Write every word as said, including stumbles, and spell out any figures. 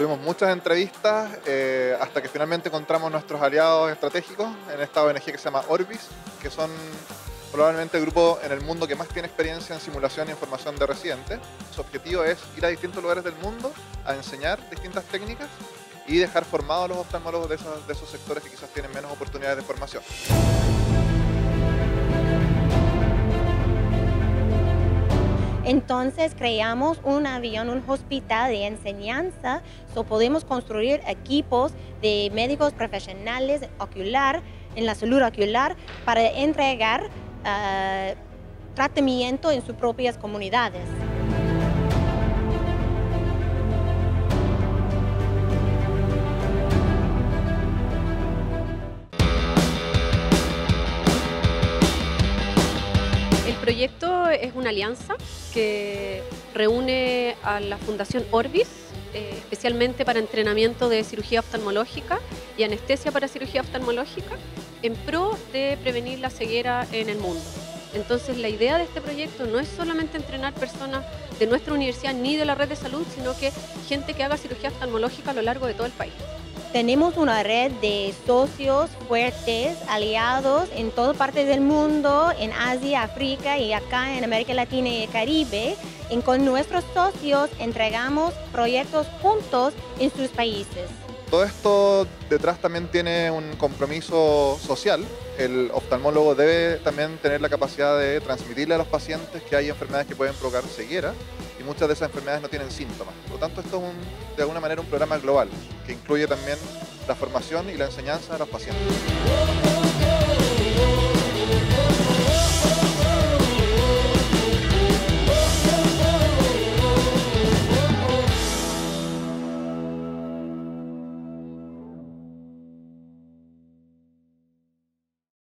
Tuvimos muchas entrevistas eh, hasta que finalmente encontramos nuestros aliados estratégicos en esta O N G que se llama Orbis, que son probablemente el grupo en el mundo que más tiene experiencia en simulación y en formación de residentes. Su objetivo es ir a distintos lugares del mundo a enseñar distintas técnicas y dejar formados a los oftalmólogos de esos, de esos sectores que quizás tienen menos oportunidades de formación. Entonces creamos un avión, un hospital de enseñanza, so podemos construir equipos de médicos profesionales ocular, en la salud ocular, para entregar uh, tratamiento en sus propias comunidades. El proyecto es una alianza que reúne a la Fundación Orbis, eh, especialmente para entrenamiento de cirugía oftalmológica y anestesia para cirugía oftalmológica, en pro de prevenir la ceguera en el mundo. Entonces, la idea de este proyecto no es solamente entrenar personas de nuestra universidad ni de la red de salud, sino que gente que haga cirugía oftalmológica a lo largo de todo el país. Tenemos una red de socios fuertes, aliados en todas partes del mundo, en Asia, África y acá en América Latina y el Caribe. Y con nuestros socios entregamos proyectos juntos en sus países. Todo esto detrás también tiene un compromiso social. El oftalmólogo debe también tener la capacidad de transmitirle a los pacientes que hay enfermedades que pueden provocar ceguera y muchas de esas enfermedades no tienen síntomas. Por lo tanto, esto es un, de alguna manera un programa global que incluye también la formación y la enseñanza de los pacientes.